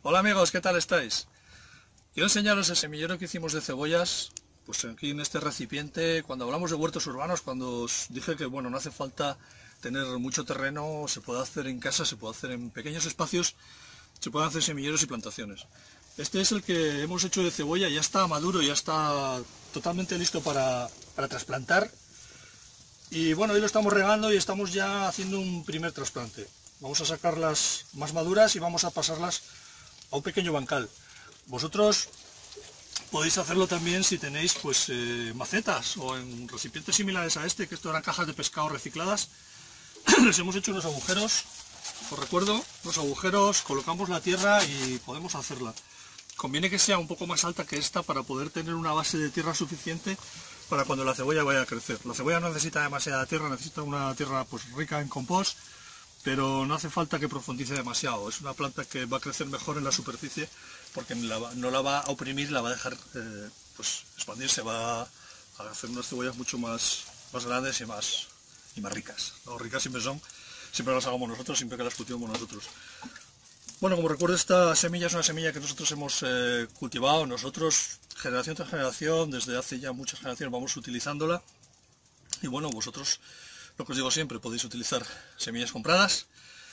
Hola amigos, ¿qué tal estáis? Quiero enseñaros el semillero que hicimos de cebollas, pues aquí en este recipiente. Cuando hablamos de huertos urbanos, cuando os dije que bueno, no hace falta tener mucho terreno, se puede hacer en casa, se puede hacer en pequeños espacios, se pueden hacer semilleros y plantaciones. Este es el que hemos hecho de cebolla, ya está maduro, ya está totalmente listo para trasplantar. Y bueno, hoy lo estamos regando y estamos ya haciendo un primer trasplante. Vamos a sacarlas más maduras y vamos a pasarlas a un pequeño bancal. Vosotros podéis hacerlo también si tenéis pues macetas o en recipientes similares a este, que esto eran cajas de pescado recicladas. Les hemos hecho unos agujeros, os recuerdo, los agujeros, colocamos la tierra y podemos hacerla. Conviene que sea un poco más alta que esta para poder tener una base de tierra suficiente para cuando la cebolla vaya a crecer. La cebolla no necesita demasiada tierra, necesita una tierra pues rica en compost, pero no hace falta que profundice demasiado. Es una planta que va a crecer mejor en la superficie porque no la va a oprimir, la va a dejar pues expandirse, va a hacer unas cebollas mucho más grandes y más ricas. ¿No? Ricas siempre las hagamos nosotros, siempre que las cultivamos nosotros. Bueno, como recuerdo, esta semilla es una semilla que nosotros hemos cultivado, nosotros generación tras generación, desde hace ya muchas generaciones vamos utilizándola. Y bueno, vosotros, lo que os digo siempre, podéis utilizar semillas compradas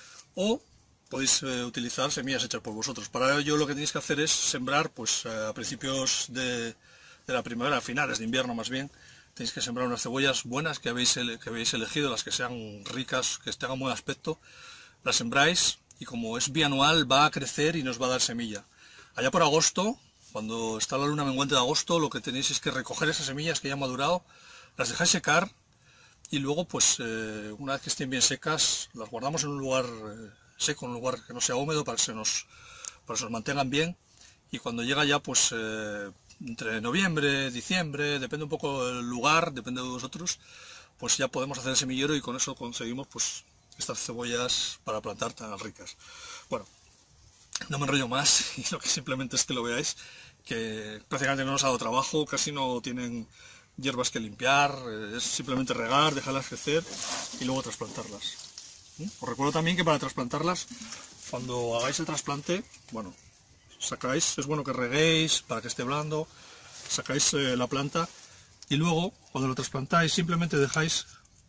o podéis utilizar semillas hechas por vosotros. Para ello lo que tenéis que hacer es sembrar pues a principios de la primavera, a finales de invierno más bien. Tenéis que sembrar unas cebollas buenas que habéis elegido, las que sean ricas, que tengan buen aspecto. Las sembráis y como es bianual va a crecer y nos va a dar semilla. Allá por agosto, cuando está la luna menguante de agosto, lo que tenéis es que recoger esas semillas que ya han madurado, las dejáis secar y luego pues una vez que estén bien secas las guardamos en un lugar seco, en un lugar que no sea húmedo para que se nos mantengan bien. Y cuando llega ya pues entre noviembre, diciembre, depende un poco del lugar, depende de vosotros, pues ya podemos hacer el semillero y con eso conseguimos pues estas cebollas para plantar tan ricas. Bueno, no me enrollo más y lo que simplemente es que lo veáis, que prácticamente no nos ha dado trabajo, casi no tienen hierbas que limpiar, es simplemente regar, dejarlas crecer y luego trasplantarlas. Os recuerdo también que para trasplantarlas, cuando hagáis el trasplante, bueno, sacáis, es bueno que reguéis para que esté blando, sacáis la planta y luego cuando lo trasplantáis simplemente dejáis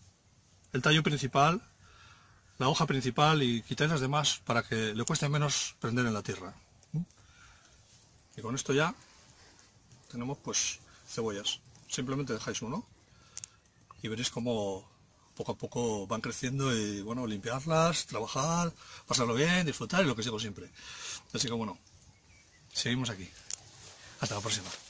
el tallo principal, la hoja principal y quitáis las demás para que le cueste menos prender en la tierra. Y con esto ya tenemos pues cebollas. Simplemente dejáis uno y veréis cómo poco a poco van creciendo y bueno, limpiarlas, trabajar, pasarlo bien, disfrutar y lo que os digo siempre. Así que bueno, seguimos aquí. Hasta la próxima.